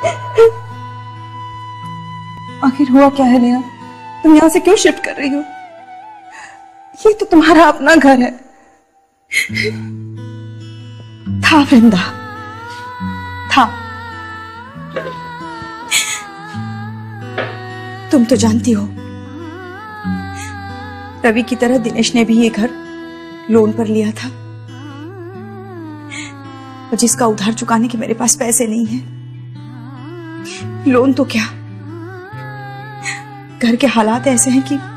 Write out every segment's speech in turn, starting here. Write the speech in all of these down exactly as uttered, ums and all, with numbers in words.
आखिर हुआ क्या है नेहा? तुम यहां से क्यों शिफ्ट कर रही हो? ये तो तुम्हारा अपना घर है। था वृंदा, था। तुम तो जानती हो रवि की तरह दिनेश ने भी ये घर लोन पर लिया था, और जिसका उधार चुकाने के मेरे पास पैसे नहीं है। लोन तो क्या, घर के हालात ऐसे हैं कि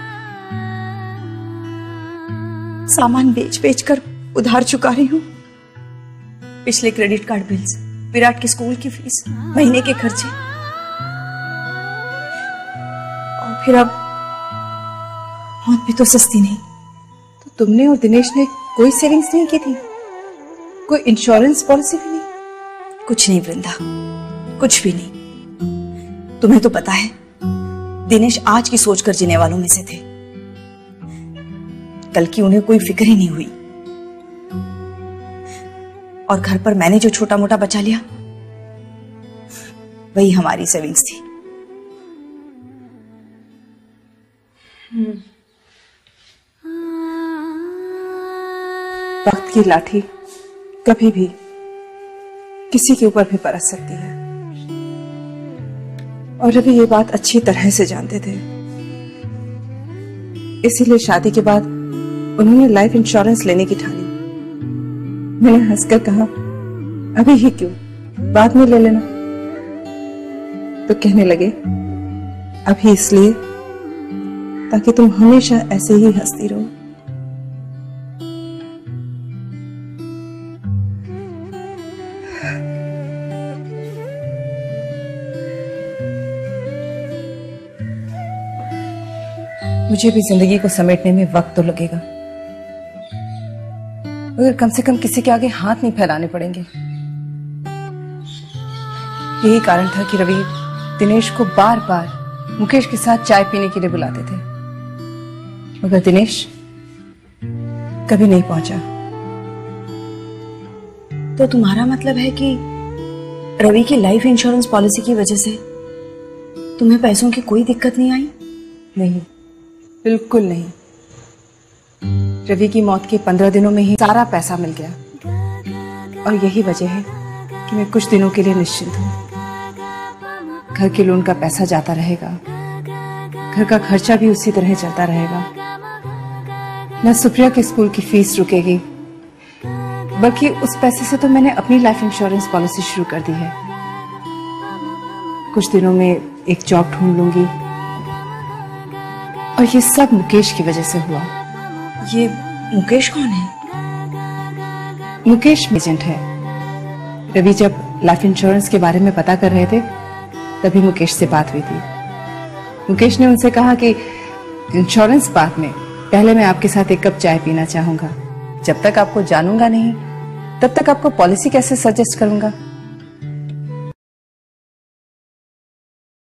सामान बेच बेच कर उधार चुका रही हूं। पिछले क्रेडिट कार्ड बिल्स, विराट के स्कूल की फीस, महीने के खर्चे, और फिर अब मौत भी तो सस्ती नहीं। तो तुमने और दिनेश ने कोई सेविंग्स नहीं की थी? कोई इंश्योरेंस पॉलिसी भी नहीं? कुछ नहीं वृंदा, कुछ भी नहीं। तुम्हें तो पता है दिनेश आज की सोचकर जीने वालों में से थे। कल की उन्हें कोई फिक्र ही नहीं हुई। और घर पर मैंने जो छोटा मोटा बचा लिया वही हमारी सेविंग्स थी। वक्त की लाठी कभी भी किसी के ऊपर भी बरस सकती है, और रवि ये बात अच्छी तरह से जानते थे। इसीलिए शादी के बाद उन्होंने लाइफ इंश्योरेंस लेने की ठानी। मैंने हंसकर कहा, अभी ही क्यों, बाद में ले लेना। तो कहने लगे, अभी इसलिए ताकि तुम हमेशा ऐसे ही हंसती रहो। मुझे भी जिंदगी को समेटने में वक्त तो लगेगा, मगर कम से कम किसी के आगे हाथ नहीं फैलाने पड़ेंगे। यही कारण था कि रवि दिनेश को बार बार मुकेश के साथ चाय पीने के लिए बुलाते थे, मगर दिनेश कभी नहीं पहुंचा। तो तुम्हारा मतलब है कि रवि की लाइफ इंश्योरेंस पॉलिसी की वजह से तुम्हें पैसों की कोई दिक्कत नहीं आई? नहीं, बिल्कुल नहीं। रवि की मौत के पंद्रह दिनों में ही सारा पैसा मिल गया, और यही वजह है कि मैं कुछ दिनों के लिए निश्चिंत हूँ। घर के लोन का पैसा जाता रहेगा, घर का खर्चा भी उसी तरह चलता रहेगा। न सुप्रिया के स्कूल की फीस रुकेगी, बल्कि उस पैसे से तो मैंने अपनी लाइफ इंश्योरेंस पॉलिसी शुरू कर दी है। कुछ दिनों में एक जॉब ढूंढ लूंगी, और ये सब मुकेश की वजह से हुआ। ये मुकेश कौन है? मुकेश एजेंट है। रवि जब लाइफ इंश्योरेंस के बारे में पता कर रहे थे तभी मुकेश से बात हुई थी। मुकेश ने उनसे कहा कि इंश्योरेंस बाद में, पहले मैं आपके साथ एक कप चाय पीना चाहूंगा। जब तक आपको जानूंगा नहीं तब तक आपको पॉलिसी कैसे सजेस्ट करूंगा।